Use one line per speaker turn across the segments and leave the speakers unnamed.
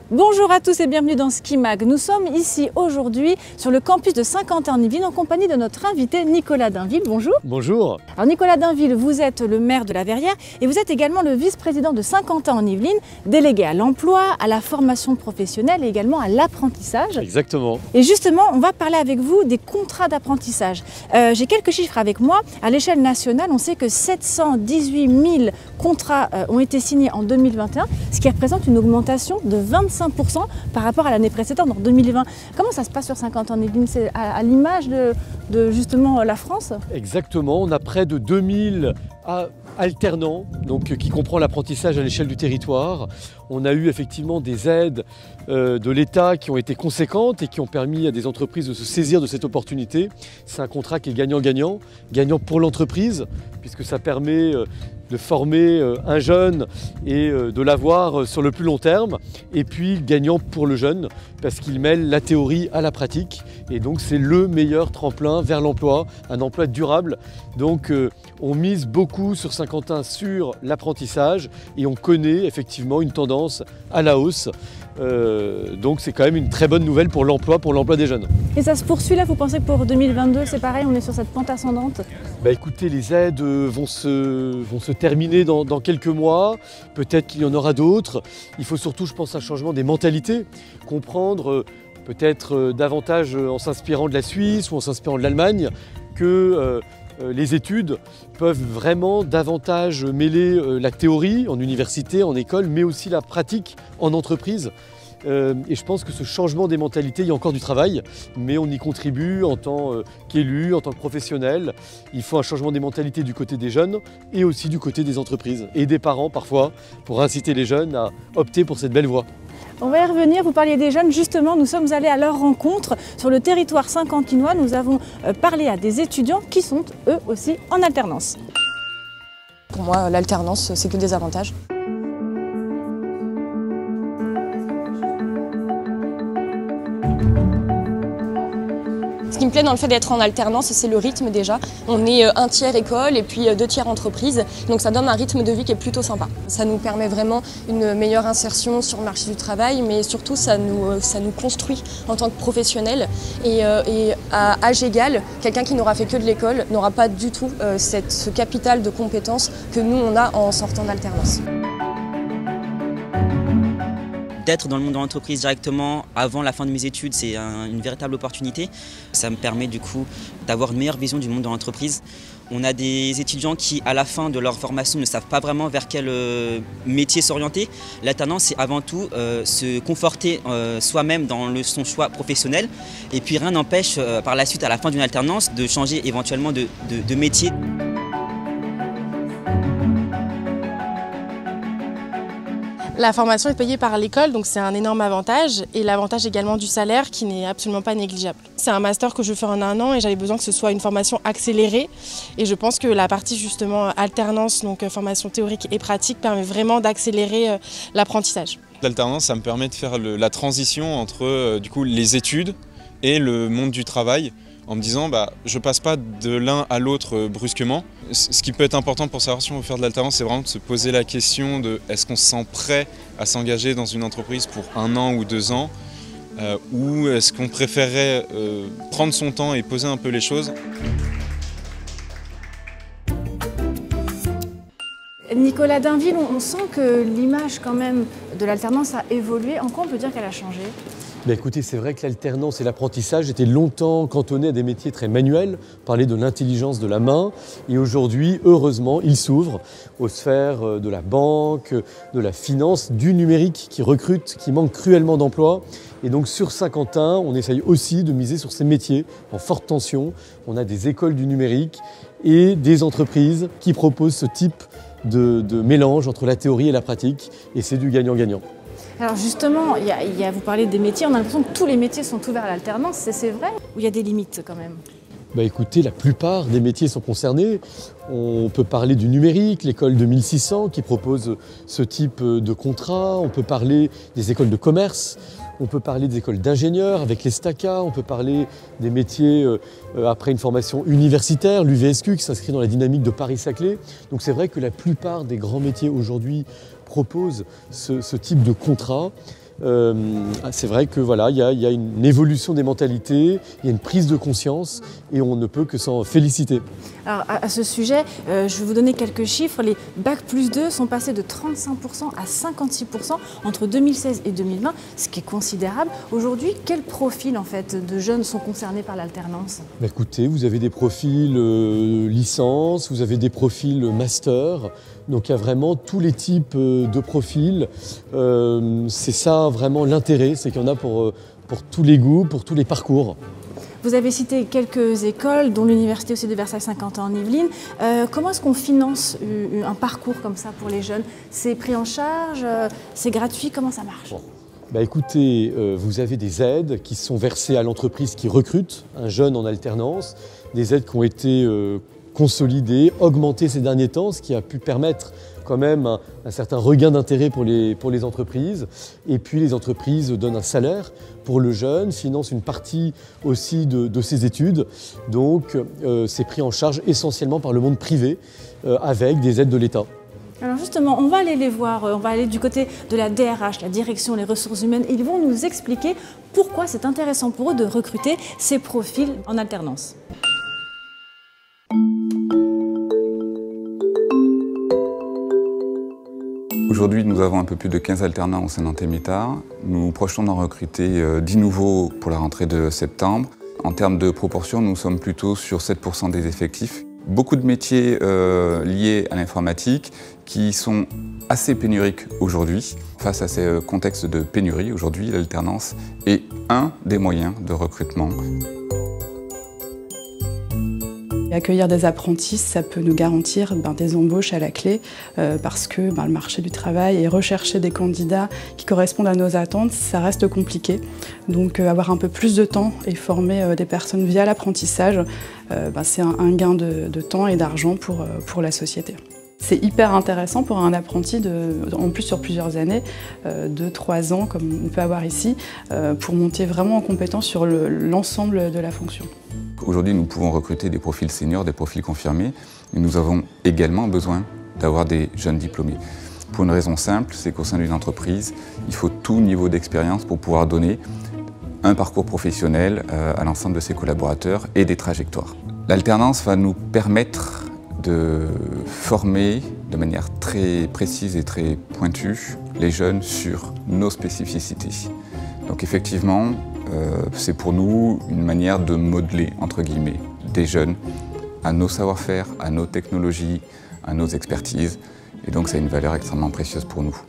Bonjour à tous et bienvenue dans Ski Mag. Nous sommes ici aujourd'hui sur le campus de Saint-Quentin en Yvelines en compagnie de notre invité Nicolas Dainville. Bonjour.
Bonjour.
Alors Nicolas Dainville, vous êtes le maire de la Verrière et vous êtes également le vice-président de Saint-Quentin en Yvelines, délégué à l'emploi, à la formation professionnelle et également à l'apprentissage.
Exactement.
Et justement, on va parler avec vous des contrats d'apprentissage. J'ai quelques chiffres avec moi. À l'échelle nationale, on sait que 718 000 contrats ont été signés en 2021, ce qui représente une augmentation de 25% par rapport à l'année précédente, en 2020. Comment ça se passe sur Saint-Quentin en Yvelines? C'est à l'image de justement la France?
Exactement, on a près de 2000 alternants qui comprend l'apprentissage à l'échelle du territoire. On a eu effectivement des aides de l'État qui ont été conséquentes et qui ont permis à des entreprises de se saisir de cette opportunité. C'est un contrat qui est gagnant-gagnant, gagnant pour l'entreprise puisque ça permet de former un jeune et de l'avoir sur le plus long terme, et puis gagnant pour le jeune parce qu'il mêle la théorie à la pratique et donc c'est le meilleur tremplin vers l'emploi, un emploi durable. Donc on mise beaucoup sur Saint-Quentin sur l'apprentissage et on connaît effectivement une tendance à la hausse. Donc c'est quand même une très bonne nouvelle pour l'emploi des jeunes.
Et ça se poursuit là, vous pensez que pour 2022 c'est pareil, on est sur cette pente ascendante?
Écoutez, les aides vont se terminer dans quelques mois, peut-être qu'il y en aura d'autres. Il faut surtout, je pense, un changement des mentalités, comprendre peut-être davantage en s'inspirant de la Suisse ou en s'inspirant de l'Allemagne que les études peuvent vraiment davantage mêler la théorie en université, en école, mais aussi la pratique en entreprise. Et je pense que ce changement des mentalités, il y a encore du travail, mais on y contribue en tant qu'élu, en tant que professionnel. Il faut un changement des mentalités du côté des jeunes et aussi du côté des entreprises et des parents parfois pour inciter les jeunes à opter pour cette belle voie.
On va y revenir, vous parliez des jeunes, justement nous sommes allés à leur rencontre sur le territoire saint-quentinois. Nous avons parlé à des étudiants qui sont eux aussi en alternance.
Pour moi, l'alternance, c'est que des avantages. Ce qui me plaît dans le fait d'être en alternance, c'est le rythme déjà. On est un tiers école et puis 2 tiers entreprise, donc ça donne un rythme de vie qui est plutôt sympa. Ça nous permet vraiment une meilleure insertion sur le marché du travail, mais surtout ça nous construit en tant que professionnels. Et à âge égal, quelqu'un qui n'aura fait que de l'école n'aura pas du tout ce capital de compétences que nous on a en sortant d'alternance.
D'être dans le monde de l'entreprise directement avant la fin de mes études, c'est une véritable opportunité. Ça me permet du coup d'avoir une meilleure vision du monde de l'entreprise. On a des étudiants qui, à la fin de leur formation, ne savent pas vraiment vers quel métier s'orienter. L'alternance, c'est avant tout se conforter soi-même dans son choix professionnel. Et puis rien n'empêche par la suite, à la fin d'une alternance, de changer éventuellement de métier.
La formation est payée par l'école, donc c'est un énorme avantage. Et l'avantage également du salaire qui n'est absolument pas négligeable. C'est un master que je fais en 1 an et j'avais besoin que ce soit une formation accélérée. Et je pense que la partie justement alternance, donc formation théorique et pratique, permet vraiment d'accélérer l'apprentissage.
L'alternance, ça me permet de faire la transition entre du coup, les études et le monde du travail, en me disant je passe pas de l'un à l'autre brusquement. Ce qui peut être important pour savoir si on veut faire de l'alternance, c'est vraiment de se poser la question de est-ce qu'on se sent prêt à s'engager dans une entreprise pour 1 an ou 2 ans ou est-ce qu'on préférerait prendre son temps et poser un peu les choses.
Nicolas Dainville, on sent que l'image quand même de l'alternance a évolué. En quoi on peut dire qu'elle a changé?
Écoutez, c'est vrai que l'alternance et l'apprentissage étaient longtemps cantonnés à des métiers très manuels, parler de l'intelligence de la main, et aujourd'hui, heureusement, ils s'ouvrent aux sphères de la banque, de la finance, du numérique qui recrute, qui manque cruellement d'emplois. Et donc sur Saint-Quentin, on essaye aussi de miser sur ces métiers en forte tension. On a des écoles du numérique et des entreprises qui proposent ce type de mélange entre la théorie et la pratique, et c'est du gagnant-gagnant.
Alors justement, vous parlez des métiers, on a l'impression que tous les métiers sont ouverts à l'alternance, c'est vrai ou il y a des limites quand même?
Écoutez, la plupart des métiers sont concernés. On peut parler du numérique, l'école de 1600 qui propose ce type de contrat. On peut parler des écoles de commerce. On peut parler des écoles d'ingénieurs avec les STACA. On peut parler des métiers après une formation universitaire, l'UVSQ qui s'inscrit dans la dynamique de Paris-Saclay. Donc c'est vrai que la plupart des grands métiers aujourd'hui proposent ce type de contrat. c'est vrai que voilà, il y a une évolution des mentalités, il y a une prise de conscience et on ne peut que s'en féliciter.
Alors à ce sujet, je vais vous donner quelques chiffres. Les Bac+2 sont passés de 35% à 56% entre 2016 et 2020, ce qui est considérable. Aujourd'hui, quels profils en fait, de jeunes sont concernés par l'alternance?
Écoutez, vous avez des profils licence, vous avez des profils master, donc il y a vraiment tous les types de profils. C'est ça vraiment l'intérêt, c'est qu'il y en a pour tous les goûts, pour tous les parcours.
Vous avez cité quelques écoles, dont l'Université aussi de Versailles-Saint-Quentin en Yvelines. Comment est-ce qu'on finance un parcours comme ça pour les jeunes? C'est pris en charge? C'est gratuit? Comment ça marche?
Écoutez, vous avez des aides qui sont versées à l'entreprise qui recrute un jeune en alternance, des aides qui ont été consolidées, augmentées ces derniers temps, ce qui a pu permettre quand même un certain regain d'intérêt pour les entreprises. Et puis les entreprises donnent un salaire pour le jeune, financent une partie aussi de ses études. Donc c'est pris en charge essentiellement par le monde privé avec des aides de l'État.
Alors justement, on va aller les voir, on va aller du côté de la DRH, la direction, les ressources humaines. Ils vont nous expliquer pourquoi c'est intéressant pour eux de recruter ces profils en alternance.
Aujourd'hui, nous avons un peu plus de 15 alternants au sein d'Antémétard. Nous projetons d'en recruter 10 nouveaux pour la rentrée de septembre. En termes de proportion, nous sommes plutôt sur 7% des effectifs. Beaucoup de métiers liés à l'informatique qui sont assez pénuriques aujourd'hui. Face à ces contextes de pénurie, aujourd'hui, l'alternance est un des moyens de recrutement.
Accueillir des apprentis, ça peut nous garantir des embauches à la clé parce que le marché du travail et rechercher des candidats qui correspondent à nos attentes, ça reste compliqué. Donc avoir un peu plus de temps et former des personnes via l'apprentissage, c'est un gain de temps et d'argent pour la société. C'est hyper intéressant pour un apprenti, en plus sur plusieurs années, 2-3 ans comme on peut avoir ici, pour monter vraiment en compétence sur l'ensemble de la fonction.
Aujourd'hui, nous pouvons recruter des profils seniors, des profils confirmés, mais nous avons également besoin d'avoir des jeunes diplômés. Pour une raison simple, c'est qu'au sein d'une entreprise, il faut tout niveau d'expérience pour pouvoir donner un parcours professionnel à l'ensemble de ses collaborateurs et des trajectoires. L'alternance va nous permettre de former de manière très précise et très pointue les jeunes sur nos spécificités. Donc effectivement, c'est pour nous une manière de modeler, entre guillemets, des jeunes à nos savoir-faire, à nos technologies, à nos expertises. Et donc, c'est une valeur extrêmement précieuse pour nous.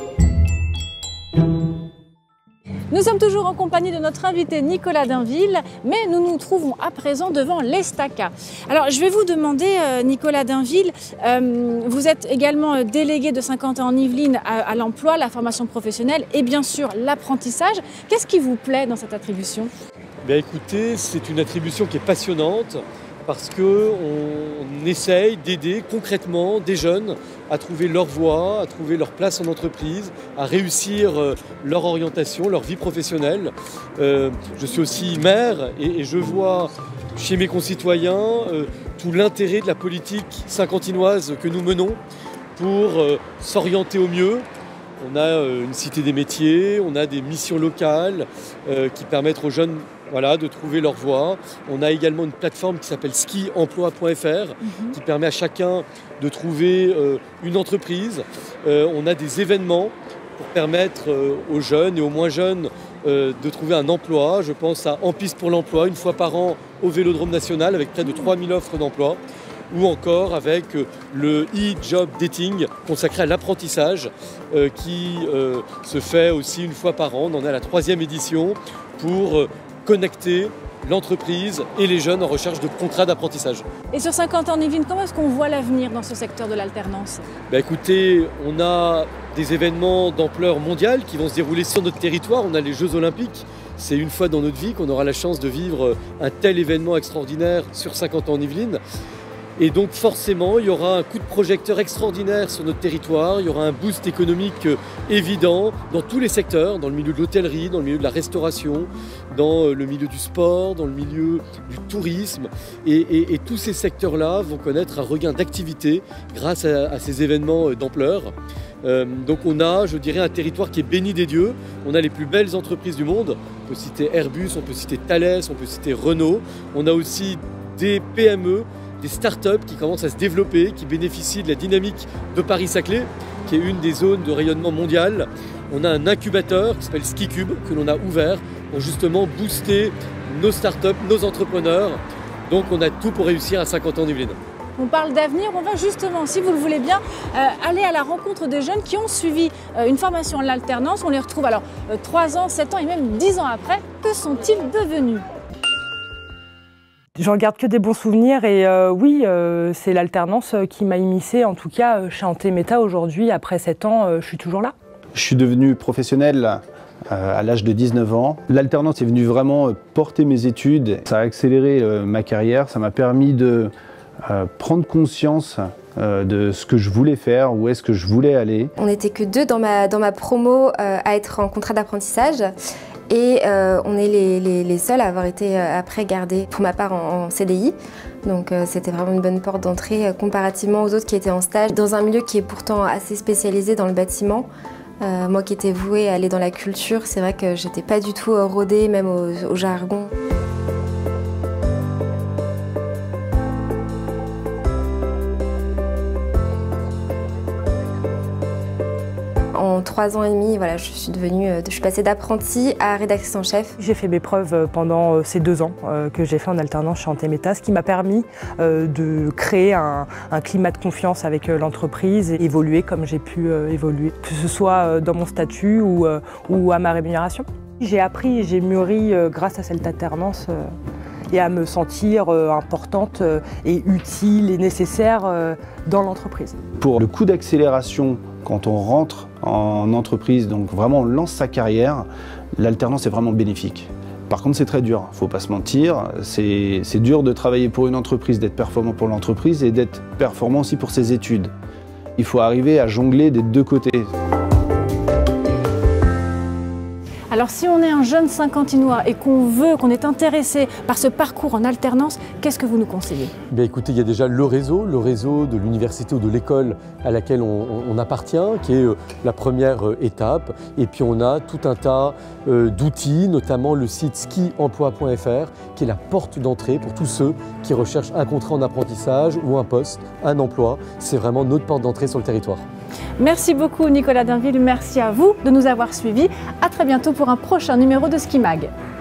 Nous sommes toujours en compagnie de notre invité Nicolas Dainville, mais nous nous trouvons à présent devant l'Estaca. Alors je vais vous demander, Nicolas Dainville, vous êtes également délégué de Saint-Quentin en Yvelines à l'emploi, la formation professionnelle et bien sûr l'apprentissage. Qu'est-ce qui vous plaît dans cette attribution?
Écoutez, c'est une attribution qui est passionnante parce qu'on essaye d'aider concrètement des jeunes à trouver leur voie, à trouver leur place en entreprise, à réussir leur orientation, leur vie professionnelle. Je suis aussi maire et je vois chez mes concitoyens tout l'intérêt de la politique saint-quentinoise que nous menons pour s'orienter au mieux. On a une cité des métiers, on a des missions locales qui permettent aux jeunes de trouver leur voie. On a également une plateforme qui s'appelle skiemploi.fr qui permet à chacun de trouver une entreprise. On a des événements pour permettre aux jeunes et aux moins jeunes de trouver un emploi. Je pense à En piste pour l'emploi, une fois par an au Vélodrome National avec près de 3000 offres d'emploi. Ou encore avec le e-job dating consacré à l'apprentissage qui se fait aussi une fois par an. On en est à la 3e édition pour connecter l'entreprise et les jeunes en recherche de contrats d'apprentissage.
Et sur Saint-Quentin en Yvelines, comment est-ce qu'on voit l'avenir dans ce secteur de l'alternance?
Écoutez, on a des événements d'ampleur mondiale qui vont se dérouler sur notre territoire. On a les Jeux Olympiques. C'est une fois dans notre vie qu'on aura la chance de vivre un tel événement extraordinaire sur Saint-Quentin en Yvelines. Et donc forcément, il y aura un coup de projecteur extraordinaire sur notre territoire, il y aura un boost économique évident dans tous les secteurs, dans le milieu de l'hôtellerie, dans le milieu de la restauration, dans le milieu du sport, dans le milieu du tourisme. Et tous ces secteurs-là vont connaître un regain d'activité grâce à ces événements d'ampleur. Donc on a, je dirais, un territoire qui est béni des dieux. On a les plus belles entreprises du monde. On peut citer Airbus, on peut citer Thales, on peut citer Renault. On a aussi des PME, des startups qui commencent à se développer, qui bénéficient de la dynamique de Paris-Saclay, qui est une des zones de rayonnement mondial. On a un incubateur qui s'appelle SkiCube, que l'on a ouvert pour justement booster nos startups, nos entrepreneurs. Donc on a tout pour réussir à 50 ans d'Yvelines.
On parle d'avenir, on va justement, si vous le voulez bien, aller à la rencontre des jeunes qui ont suivi une formation en alternance. On les retrouve alors 3 ans, 7 ans et même 10 ans après. Que sont-ils devenus ?
J'en garde que des bons souvenirs et oui, c'est l'alternance qui m'a immiscée, en tout cas chez Antemeta aujourd'hui. Après 7 ans, je suis toujours là.
Je suis devenu professionnel à l'âge de 19 ans. L'alternance est venue vraiment porter mes études. Ça a accéléré ma carrière, ça m'a permis de prendre conscience de ce que je voulais faire, où est-ce que je voulais aller.
On n'était que 2 dans ma promo à être en contrat d'apprentissage et on est les seuls à avoir été après gardés pour ma part en CDI. Donc c'était vraiment une bonne porte d'entrée comparativement aux autres qui étaient en stage dans un milieu qui est pourtant assez spécialisé dans le bâtiment. Moi qui étais vouée à aller dans la culture, c'est vrai que j'étais pas du tout rodée même au jargon. En 3 ans et demi, voilà, je suis passée d'apprenti à rédactrice en chef.
J'ai fait mes preuves pendant ces 2 ans que j'ai fait en alternance chez Antemeta, ce qui m'a permis de créer un climat de confiance avec l'entreprise et évoluer comme j'ai pu évoluer, que ce soit dans mon statut ou à ma rémunération. J'ai appris et j'ai mûri grâce à cette alternance et à me sentir importante et utile et nécessaire dans l'entreprise.
Pour le coup d'accélération, quand on rentre en entreprise, donc vraiment on lance sa carrière, l'alternance est vraiment bénéfique. Par contre c'est très dur, il ne faut pas se mentir, c'est dur de travailler pour une entreprise, d'être performant pour l'entreprise et d'être performant aussi pour ses études. Il faut arriver à jongler des 2 côtés.
Alors si on est un jeune cinquantinois et qu'on est intéressé par ce parcours en alternance, qu'est-ce que vous nous conseillez ?
Bien, écoutez, il y a déjà le réseau de l'université ou de l'école à laquelle on appartient, qui est la première étape. Et puis on a tout un tas d'outils, notamment le site skiemploi.fr, qui est la porte d'entrée pour tous ceux qui recherchent un contrat en apprentissage ou un poste, un emploi. C'est vraiment notre porte d'entrée sur le territoire.
Merci beaucoup Nicolas Dainville, merci à vous de nous avoir suivis. À très bientôt pour un prochain numéro de Ski Mag.